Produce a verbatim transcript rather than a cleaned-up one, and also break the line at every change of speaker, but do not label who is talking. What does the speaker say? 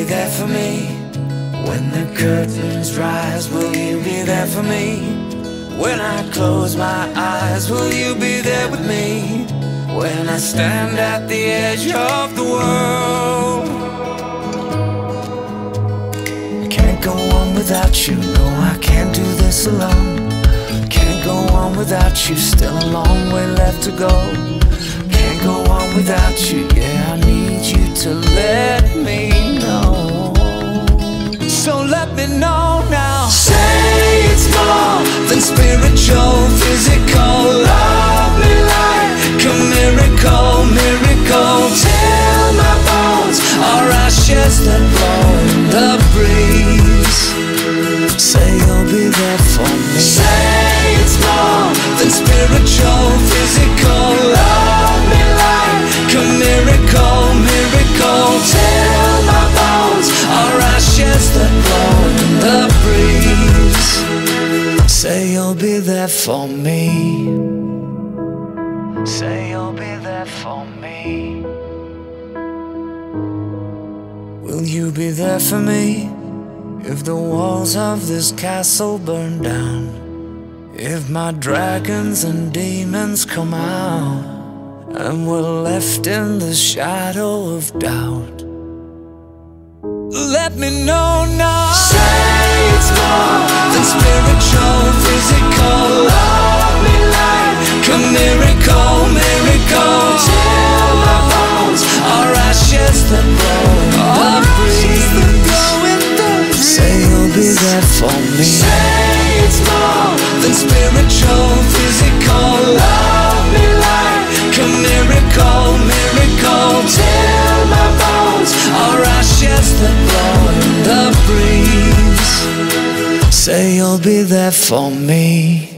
there for me? When the curtains rise, will you be there for me? When I close my eyes, will you be there with me? When I stand at the edge of the world, I can't go on without you, no, I can't do this alone. Can't go on without you, still a long way left to go. Can't go on without you, yeah, I need you to let me know. So let me know now. Say it's more than spiritual, physical, lovely light. Come miracle, miracle, till my bones are ashes that blow in the breeze. Say you'll be there for me. Say it's more than spiritual, physical, lovely light. Come miracle, miracle, till my bones are ashes that blow in the breeze. Say you'll be there for me. Say you'll be there for me. Will you be there for me? If the walls of this castle burn down, if my dragons and demons come out, and we're left in the shadow of doubt, let me know now. Say it's more than spiritual, physical, lovely light. Come miracle, miracle, till my bones are ashes that blow in the breeze. Say you'll be there for me. Say it's more than spiritual, physical, lovely light. Come miracle, miracle, till my bones are ashes that blow in the breeze. Say you'll be there for me.